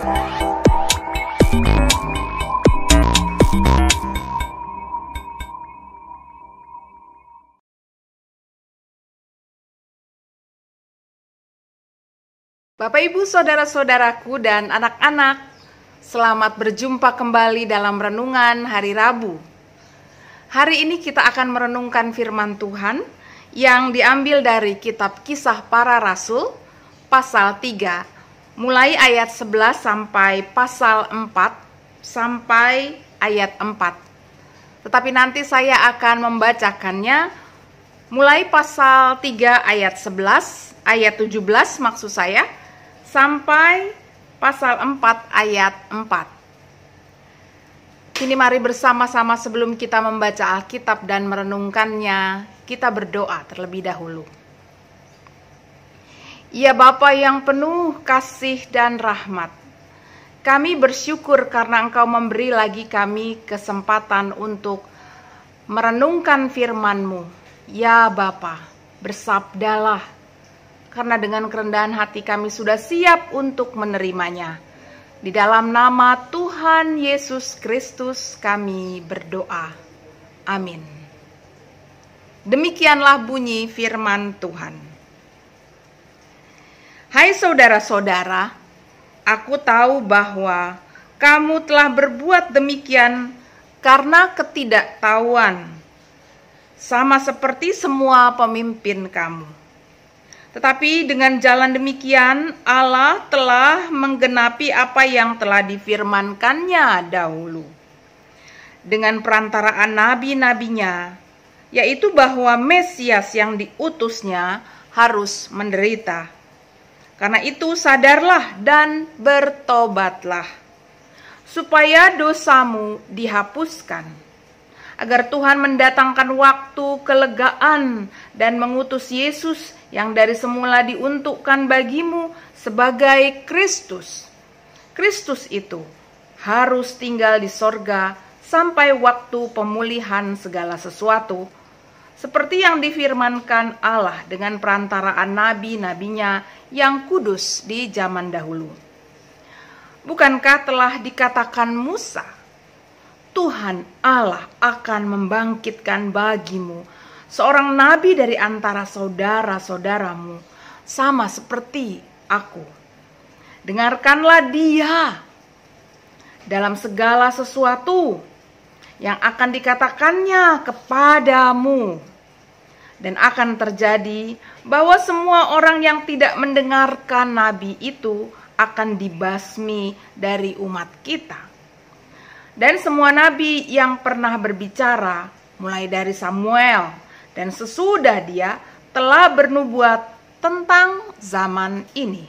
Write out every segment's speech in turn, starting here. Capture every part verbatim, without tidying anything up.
Bapak, Ibu, saudara-saudaraku, dan anak-anak, selamat berjumpa kembali dalam renungan hari Rabu. Hari ini kita akan merenungkan firman Tuhan yang diambil dari kitab Kisah Para Rasul, pasal tiga, mulai ayat sebelas sampai pasal empat, sampai ayat empat. Tetapi nanti saya akan membacakannya mulai pasal tiga ayat sebelas, ayat tujuh belas maksud saya, sampai pasal empat ayat empat. Kini mari bersama-sama sebelum kita membaca Alkitab dan merenungkannya, kita berdoa terlebih dahulu. Ya Bapa yang penuh kasih dan rahmat, kami bersyukur karena Engkau memberi lagi kami kesempatan untuk merenungkan firman-Mu. Ya Bapa, bersabdalah, karena dengan kerendahan hati kami sudah siap untuk menerimanya. Di dalam nama Tuhan Yesus Kristus kami berdoa. Amin. Demikianlah bunyi firman Tuhan. Hai saudara-saudara, aku tahu bahwa kamu telah berbuat demikian karena ketidaktahuan, sama seperti semua pemimpin kamu. Tetapi dengan jalan demikian, Allah telah menggenapi apa yang telah difirmankannya dahulu dengan perantaraan nabi-nabinya, yaitu bahwa Mesias yang diutusnya harus menderita. Karena itu sadarlah dan bertobatlah, supaya dosamu dihapuskan, agar Tuhan mendatangkan waktu kelegaan dan mengutus Yesus yang dari semula diuntukkan bagimu sebagai Kristus. Kristus itu harus tinggal di sorga sampai waktu pemulihan segala sesuatu, seperti yang difirmankan Allah dengan perantaraan nabi-nabinya yang kudus di zaman dahulu. Bukankah telah dikatakan Musa, Tuhan Allah akan membangkitkan bagimu seorang nabi dari antara saudara-saudaramu, sama seperti aku. Dengarkanlah dia dalam segala sesuatu yang akan dikatakannya kepadamu. Dan akan terjadi bahwa semua orang yang tidak mendengarkan nabi itu akan dibasmi dari umat kita. Dan semua nabi yang pernah berbicara, mulai dari Samuel dan sesudah dia, telah bernubuat tentang zaman ini.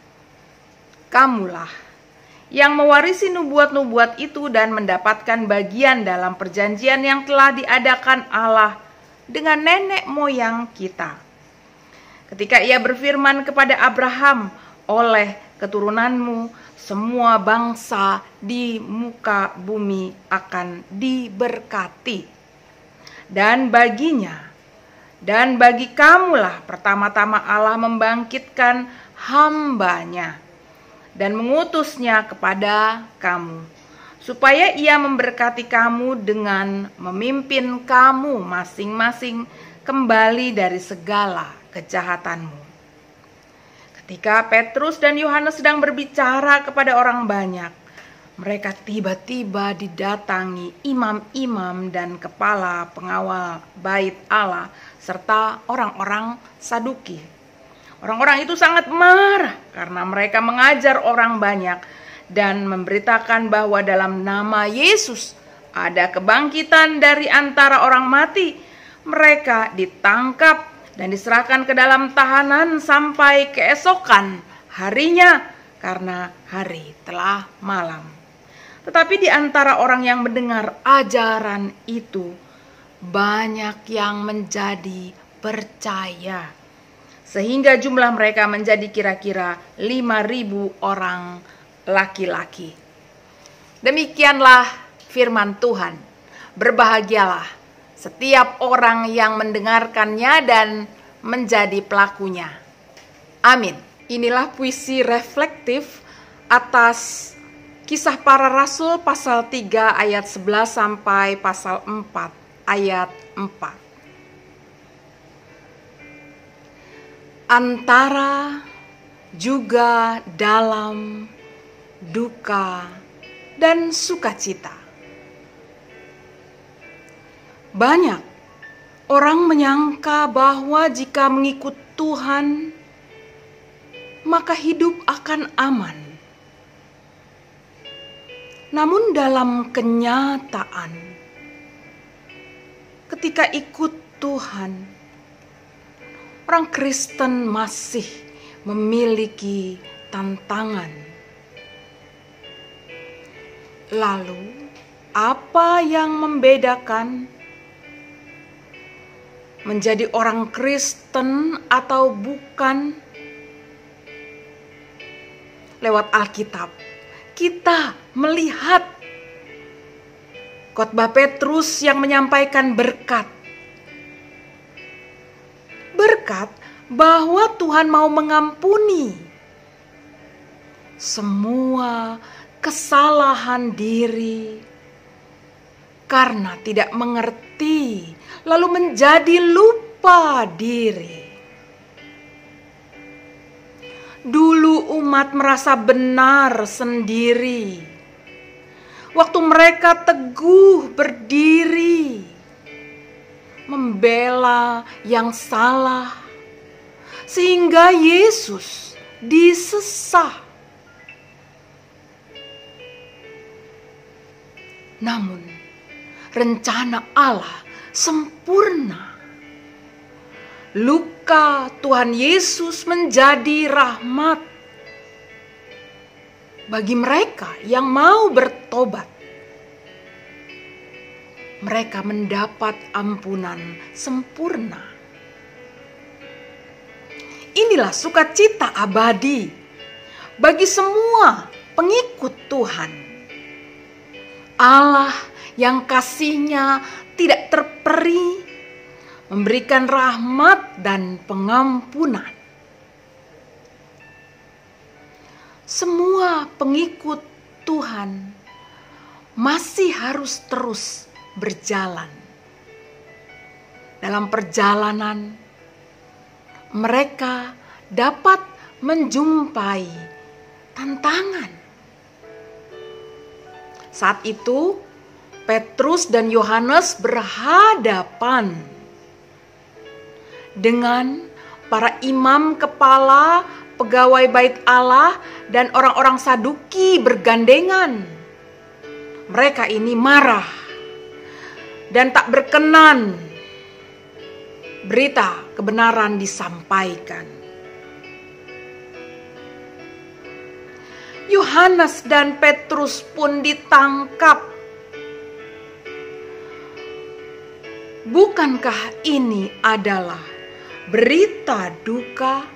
Kamulah yang mewarisi nubuat-nubuat itu dan mendapatkan bagian dalam perjanjian yang telah diadakan Allah dengan nenek moyang kita. Ketika ia berfirman kepada Abraham, oleh keturunanmu semua bangsa di muka bumi akan diberkati. Dan baginya, dan bagi kamulah pertama-tama Allah membangkitkan hambanya dan mengutusnya kepada kamu, supaya ia memberkati kamu dengan memimpin kamu masing-masing kembali dari segala kejahatanmu. Ketika Petrus dan Yohanes sedang berbicara kepada orang banyak, mereka tiba-tiba didatangi imam-imam dan kepala pengawal bait Allah serta orang-orang Saduki. Orang-orang itu sangat marah karena mereka mengajar orang banyak dan memberitakan bahwa dalam nama Yesus ada kebangkitan dari antara orang mati. Mereka ditangkap dan diserahkan ke dalam tahanan sampai keesokan harinya karena hari telah malam. Tetapi di antara orang yang mendengar ajaran itu, banyak yang menjadi percaya, sehingga jumlah mereka menjadi kira-kira lima ribu orang laki-laki. Demikianlah firman Tuhan. Berbahagialah setiap orang yang mendengarkannya dan menjadi pelakunya. Amin. Inilah puisi reflektif atas Kisah Para Rasul pasal tiga ayat sebelas sampai pasal empat ayat empat. Antara juga dalam duka dan sukacita. Banyak orang menyangka bahwa jika mengikut Tuhan, maka hidup akan aman. Namun dalam kenyataan, ketika ikut Tuhan, orang Kristen masih memiliki tantangan. Lalu, apa yang membedakan menjadi orang Kristen atau bukan? Lewat Alkitab, kita melihat khotbah Petrus yang menyampaikan berkat. Berkat bahwa Tuhan mau mengampuni semua kesalahan diri karena tidak mengerti, lalu menjadi lupa diri. Dulu umat merasa benar sendiri, waktu mereka teguh berdiri, membela yang salah, sehingga Yesus disesah. Namun, rencana Allah sempurna. Luka Tuhan Yesus menjadi rahmat bagi mereka yang mau bertobat. Mereka mendapat ampunan sempurna. Inilah sukacita abadi bagi semua pengikut Tuhan. Allah yang kasih-Nya tidak terperi, memberikan rahmat dan pengampunan. Semua pengikut Tuhan masih harus terus berjalan. Dalam perjalanan, mereka dapat menjumpai tantangan. Saat itu, Petrus dan Yohanes berhadapan dengan para imam kepala, pegawai bait Allah, dan orang-orang Saduki bergandengan. Mereka ini marah dan tak berkenan berita kebenaran disampaikan. Yohanes dan Petrus pun ditangkap. Bukankah ini adalah berita duka?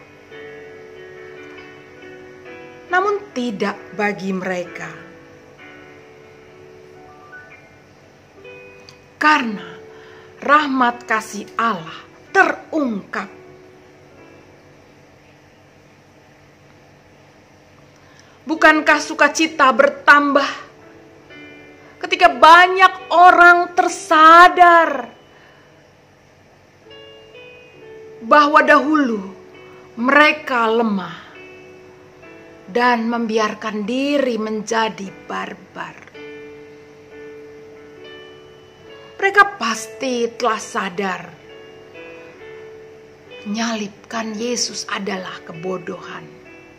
Namun tidak bagi mereka. Karena rahmat kasih Allah terungkap. Bukankah sukacita bertambah ketika banyak orang tersadar bahwa dahulu mereka lemah dan membiarkan diri menjadi barbar. Mereka pasti telah sadar menyalibkan Yesus adalah kebodohan.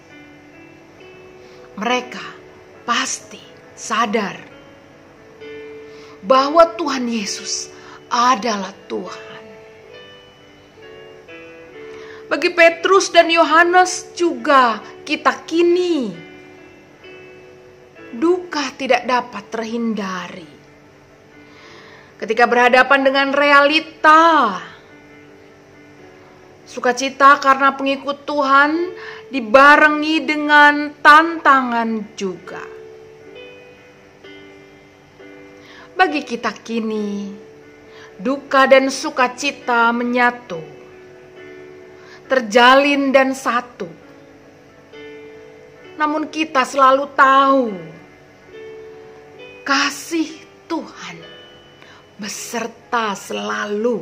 Mereka pasti sadar bahwa Tuhan Yesus adalah Tuhan. Bagi Petrus dan Yohanes juga kita kini, duka tidak dapat terhindari. Ketika berhadapan dengan realita, sukacita karena pengikut Tuhan dibarengi dengan tantangan juga. Bagi kita kini, duka dan sukacita menyatu, terjalin dan satu. namun kita selalu tahu kasih Tuhan beserta selalu.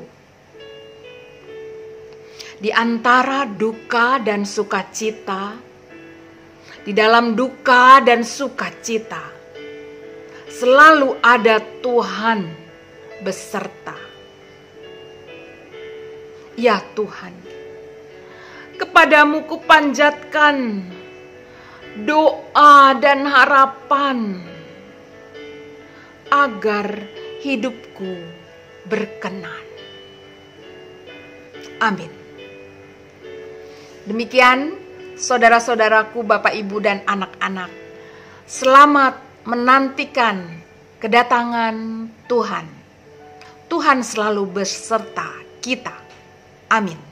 Di antara duka dan sukacita, di dalam duka dan sukacita, selalu ada Tuhan beserta. Ya Tuhan, kepadamu kupanjatkan doa dan harapan agar hidupku berkenan. Amin. Demikian saudara-saudaraku, Bapak, Ibu, dan anak-anak, selamat menantikan kedatangan Tuhan. Tuhan selalu beserta kita. Amin.